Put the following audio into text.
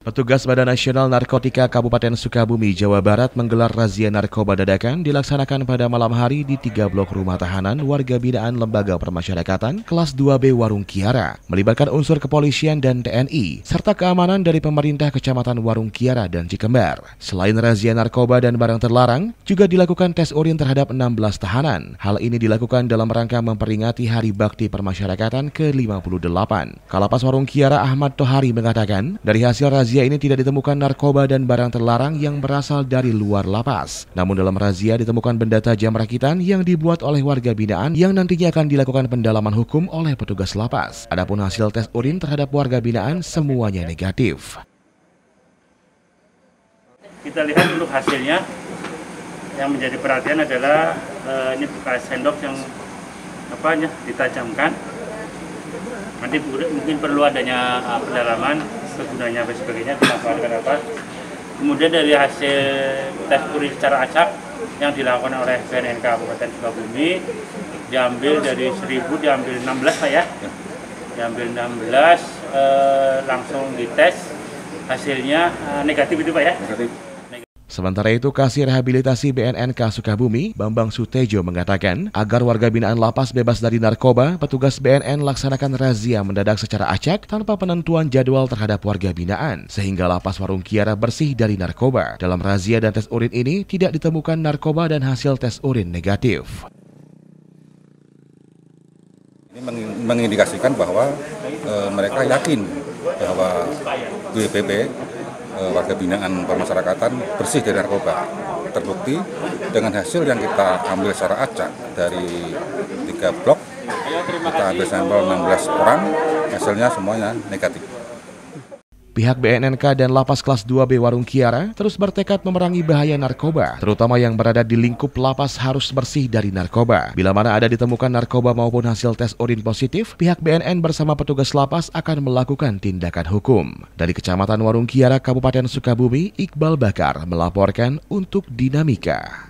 Petugas Badan Nasional Narkotika Kabupaten Sukabumi, Jawa Barat menggelar razia narkoba dadakan dilaksanakan pada malam hari di 3 blok rumah tahanan warga binaan Lembaga Permasyarakatan kelas 2B Warung Kiara, melibatkan unsur kepolisian dan TNI, serta keamanan dari pemerintah Kecamatan Warung Kiara dan Cikembar. Selain razia narkoba dan barang terlarang, juga dilakukan tes urin terhadap 16 tahanan. Hal ini dilakukan dalam rangka memperingati Hari Bakti Permasyarakatan ke-58. Kalapas Warung Kiara Ahmad Tohari mengatakan, dari hasil razia ini tidak ditemukan narkoba dan barang terlarang yang berasal dari luar lapas. Namun dalam razia ditemukan benda tajam rakitan yang dibuat oleh warga binaan yang nantinya akan dilakukan pendalaman hukum oleh petugas lapas. Adapun hasil tes urin terhadap warga binaan semuanya negatif. Kita lihat untuk hasilnya, yang menjadi perhatian adalah ini bekas sendok yang ditajamkan. Nanti mungkin perlu adanya pendalaman kegunanya dan sebagainya, kenapa. Kemudian dari hasil tes urin secara acak yang dilakukan oleh BNN Kabupaten Sukabumi, diambil dari 1000 diambil 16 Pak ya. Diambil 16 langsung dites, hasilnya negatif itu Pak ya. Negatif. Sementara itu, Kasih Rehabilitasi BNNK Sukabumi, Bambang Sutejo mengatakan, agar warga binaan lapas bebas dari narkoba, petugas BNN laksanakan razia mendadak secara acak tanpa penentuan jadwal terhadap warga binaan, sehingga lapas Warung Kiara bersih dari narkoba. Dalam razia dan tes urin ini, tidak ditemukan narkoba dan hasil tes urin negatif. Ini mengindikasikan bahwa mereka yakin bahwa WPP warga binaan permasyarakatan bersih dari narkoba. Terbukti dengan hasil yang kita ambil secara acak dari 3 blok, kita ambil sampel 16 orang, hasilnya semuanya negatif. Pihak BNNK dan Lapas Kelas 2B Warung Kiara terus bertekad memerangi bahaya narkoba, terutama yang berada di lingkup lapas harus bersih dari narkoba. Bila mana ada ditemukan narkoba maupun hasil tes urin positif, pihak BNN bersama petugas lapas akan melakukan tindakan hukum. Dari Kecamatan Warung Kiara, Kabupaten Sukabumi, Iqbal Bakar melaporkan untuk Dinamika.